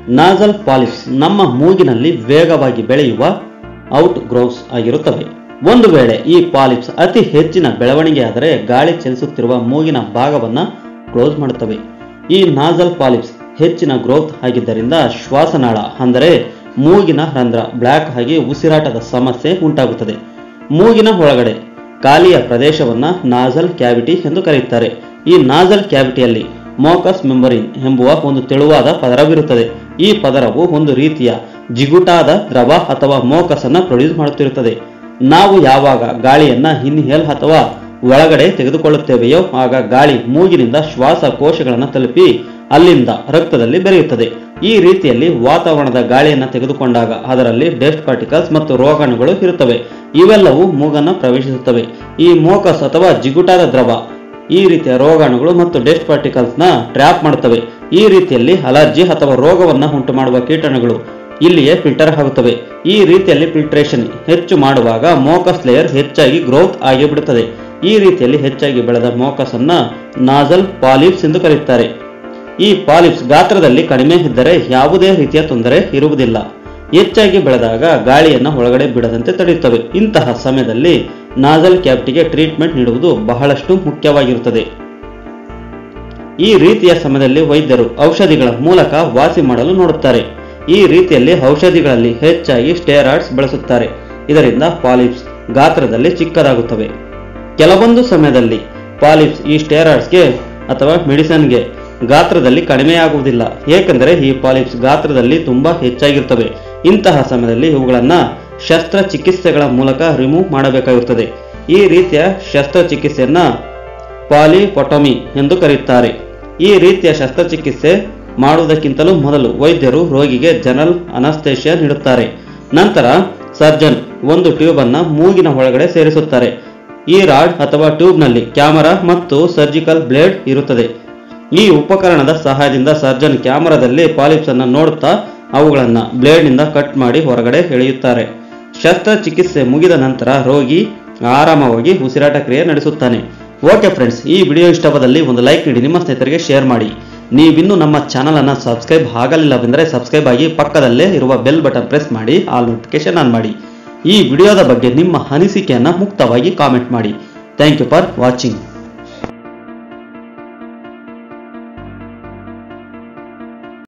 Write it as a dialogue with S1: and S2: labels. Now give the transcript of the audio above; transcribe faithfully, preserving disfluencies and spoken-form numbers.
S1: Nasal polyps ನಮ್ಮ ಮೂಗಿನಲ್ಲಿ ವೇಗವಾಗಿ ಬೆಳೆಯುವ ಔಟ್ ಗ್ರೋವ್ಸ್ ಆಗಿರುತ್ತವೆ. ಒಂದು ವೇಳೆ ಈ ಪಾಲಿಪ್ಸ್ ಅತಿ ಹೆಚ್ಚಿನ ಬೆಳವಣಿಗೆಯಾದರೆ ಗಾಳಿ ಚಲಿಸುತ್ತಿರುವ ಮೂಗಿನ ಭಾಗವನ್ನು ಕ್ಲೋಸ್ ಮಾಡುತ್ತವೆ. ಈ ನಾಸಲ್ ಪಾಲಿಪ್ಸ್ ಹೆಚ್ಚಿನ ಗ್ರೋತ್ ಆಗಿದ್ದರಿಂದ ಶ್ವಾಸನಾಳ ಅಂದರೆ ಮೂಗಿನ ರಂಧ್ರ ಬ್ಲಾಕ್ ಆಗಿ ಉಸಿರಾಟದ ಸಮಸ್ಯೆ ಉಂಟಾಗುತ್ತದೆ. ಮೂಗಿನ ಒಳಗಡೆ ಖಾಲಿಯ ಪ್ರದೇಶವನ್ನ ನಾಸಲ್ ಕ್ಯಾವಿಟಿ ಎಂದು ಕರೆಯುತ್ತಾರೆ. ಈ ನಾಸಲ್ ಕ್ಯಾವಿಟಿಯಲ್ಲಿ ಮೋಕಸ್ ಮೆಂಬರಿನ್ ಎಂಬುವ ಒಂದು ತೆಳುವಾದ ಪದರವಿರುತ್ತದೆ. ಈ ಪದರವು ಒಂದು ರೀತಿಯ ಜಿಗುಟಾದ ದ್ರವ ಅಥವಾ ಮೋಕಸ್ ಅನ್ನ ಪ್ರೊಡ್ಯೂಸ್ ಮಾಡುತ್ತಿರುತ್ತದೆ. ನಾವು ಯಾವಾಗ ಗಾಳಿಯನ್ನ ಇನ್ಹೇಲ್ ಅಥವಾ ಒಳಗಡೆ ತೆಗೆದುಕೊಳ್ಳುತ್ತೇವೆಯೋ ಆಗ ಗಾಳಿ ಮೂಗಿನಿಂದ ಶ್ವಾಸಕೋಶಗಳನ್ನು ತಲುಪಿ ಅಲ್ಲಿಂದ ರಕ್ತದಲ್ಲಿ ಬೆರೆಯುತ್ತದೆ. ಈ ರೀತಿಯಲ್ಲಿ ವಾತಾವರಣದ ಗಾಳಿಯನ್ನು ತೆಗೆದುಕೊಂಡಾಗ ಅದರಲ್ಲಿ ಡಸ್ಟ್ ಪಾರ್ಟಿಕಲ್ಸ್ ಮತ್ತು ರೋಗಾಣುಗಳು ಇರುತ್ತವೆ. ಇವೆಲ್ಲವೂ ಮೂಗನ್ನು ಪ್ರವೇಶಿಸುತ್ತವೆ. ಈ ಮೋಕಸ್ ಅಥವಾ ಜಿಗುಟಾದ ದ್ರವ ಈ ರೀತಿಯ ರೋಗಾಣುಗಳು ಮತ್ತು ಡಸ್ಟ್ ಪಾರ್ಟಿಕಲ್ಸ್ ನ ಟ್ರ್ಯಾಪ್ ಮಾಡುತ್ತವೆ. ಈ ರೀತಿಯಲ್ಲಿ ಅಲರ್ಜಿ ಅಥವಾ ರೋಗವನ್ನು ಉಂಟು ಮಾಡುವ ಕೀಟಾಣುಗಳು ಇಲ್ಲಿಯೇ ಫಿಲ್ಟರ್ ಆಗುತ್ತವೆ. ಈ ರೀತಿಯಲ್ಲಿ ಫಿಲ್ಟ್ರೇಷನ್ ಹೆಚ್ಚು ಮಾಡುವಾಗ ಮೋಕಸ್ ಲೇಯರ್ ಹೆಚ್ಚಾಗಿ ಗ್ರೋತ್ ಆಗಿ ಬಿಡುತ್ತದೆ. ಈ ರೀತಿಯಲ್ಲಿ ಹೆಚ್ಚಾಗಿ ಬೆಳೆದ ಮೋಕಸ್ ಅನ್ನ ನಾಸಲ್ ಪಾಲಿಪ್ಸ್ ಎಂದು ಕರೆಯುತ್ತಾರೆ. ಈ ಪಾಲಿಪ್ಸ್ ಗಾತ್ರದಲ್ಲಿ ಕಡಿಮೆ ಇದ್ದರೆ ಯಾವುದೇ ರೀತಿಯ ತೊಂದರೆ ಇರುವುದಿಲ್ಲ. ಹೆಚ್ಚಾಗಿ ಬೆಳೆದಾಗ ಗಾಳಿಯನ್ನು ಒಳಗಡೆ ಬಿಡದಂತೆ ತಡೆಯುತ್ತವೆ. ಇಂತಹ ಸಮಯದಲ್ಲಿ ನಾಸಲ್ ಕ್ಯಾವಿಟಿಗೆ ಟ್ರೀಟ್ಮೆಂಟ್ ನೀಡುವುದು ಬಹಳಷ್ಟು ಮುಖ್ಯವಾಗಿರುತ್ತದೆ. ಈ ರೀತಿಯ ಸಮಯದಲ್ಲಿ ವೈದ್ಯರು ಔಷಧಿಗಳ ಮೂಲಕ ವಾಸಿ ಮಾಡಲು ನೋಡುತ್ತಾರೆ. ಈ ರೀತಿಯಲ್ಲಿ ಔಷಧಿಗಳಲ್ಲಿ ಹೆಚ್ಚಾಗಿ ಸ್ಟೆರಾಯ್ಡ್ಸ್ ಬಳಸುತ್ತಾರೆ. ಇದರಿಂದ ಪಾಲಿಪ್ಸ್ ಗಾತ್ರದಲ್ಲಿ ಚಿಕ್ಕದಾಗುತ್ತವೆ. ಕೆಲವೊಂದು ಸಮಯದಲ್ಲಿ ಪಾಲಿಪ್ಸ್ ಈ ಸ್ಟೆರಾಯ್ಡ್ಸ್ಗೆ ಅಥವಾ ಮೆಡಿಸಿನ್ಗೆ ಗಾತ್ರದಲ್ಲಿ ಕಡಿಮೆಯಾಗುವುದಿಲ್ಲ, ಏಕೆಂದರೆ ಈ ಪಾಲಿಪ್ಸ್ ಗಾತ್ರದಲ್ಲಿ ತುಂಬಾ ಹೆಚ್ಚಾಗಿರುತ್ತವೆ. ಇಂತಹ ಸಮಯದಲ್ಲಿ ಇವುಗಳನ್ನು ಶಸ್ತ್ರಚಿಕಿತ್ಸೆಗಳ ಮೂಲಕ ರಿಮೂವ್ ಮಾಡಬೇಕಾಗುತ್ತದೆ. ಈ ರೀತಿಯ ಶಸ್ತ್ರಚಿಕಿತ್ಸೆಯನ್ನ ಪಾಲಿಪೊಟೊಮಿ ಎಂದು ಕರೆಯುತ್ತಾರೆ. ಈ ರೀತಿಯ ಶಸ್ತ್ರಚಿಕಿತ್ಸೆ ಮಾಡುವುದಕ್ಕಿಂತಲೂ ಮೊದಲು ವೈದ್ಯರು ರೋಗಿಗೆ ಜನರಲ್ ಅನಸ್ತೇಷಿಯಾ ನೀಡುತ್ತಾರೆ. ನಂತರ ಸರ್ಜನ್ ಒಂದು ಟ್ಯೂಬ್ ಅನ್ನ ಮೂಗಿನ ಒಳಗಡೆ ಸೇರಿಸುತ್ತಾರೆ. ಈ ರಾಡ್ ಅಥವಾ ಟ್ಯೂಬ್ ನಲ್ಲಿ ಕ್ಯಾಮರಾ ಮತ್ತು ಸರ್ಜಿಕಲ್ ಬ್ಲೇಡ್ ಇರುತ್ತದೆ. ಈ ಉಪಕರಣದ ಸಹಾಯದಿಂದ ಸರ್ಜನ್ ಕ್ಯಾಮರಾದಲ್ಲಿ ಪಾಲಿಪ್ಸ್ ಅನ್ನು ನೋಡುತ್ತಾ ಅವುಗಳನ್ನ ಬ್ಲೇಡ್ ನಿಂದ ಕಟ್ ಮಾಡಿ ಹೊರಗಡೆ ಎಳೆಯುತ್ತಾರೆ. ಶಸ್ತ್ರಚಿಕಿತ್ಸೆ ಮುಗಿದ ನಂತರ ರೋಗಿ ಆರಾಮವಾಗಿ ಉಸಿರಾಟ ಕ್ರಿಯೆ ನಡೆಸುತ್ತಾನೆ. ಓಕೆ ಫ್ರೆಂಡ್ಸ್, ಈ ವಿಡಿಯೋ ಇಷ್ಟವಾದಲ್ಲಿ ಒಂದು ಲೈಕ್ ನೀಡಿ, ನಿಮ್ಮ ಸ್ನೇಹಿತರಿಗೆ ಶೇರ್ ಮಾಡಿ. ನೀವಿನ್ನೂ ನಮ್ಮ ಚಾನಲ್ ಅನ್ನು ಸಬ್ಸ್ಕ್ರೈಬ್ ಆಗಲಿಲ್ಲವೆಂದರೆ ಸಬ್ಸ್ಕ್ರೈಬ್ ಆಗಿ ಪಕ್ಕದಲ್ಲೇ ಇರುವ ಬೆಲ್ ಬಟನ್ ಪ್ರೆಸ್ ಮಾಡಿ, ಆಲ್ ನೋಟಿಫಿಕೇಶನ್ ಆನ್ ಮಾಡಿ. ಈ ವಿಡಿಯೋದ ಬಗ್ಗೆ ನಿಮ್ಮ ಅನಿಸಿಕೆಯನ್ನು ಮುಕ್ತವಾಗಿ ಕಾಮೆಂಟ್ ಮಾಡಿ. Thank you for watching.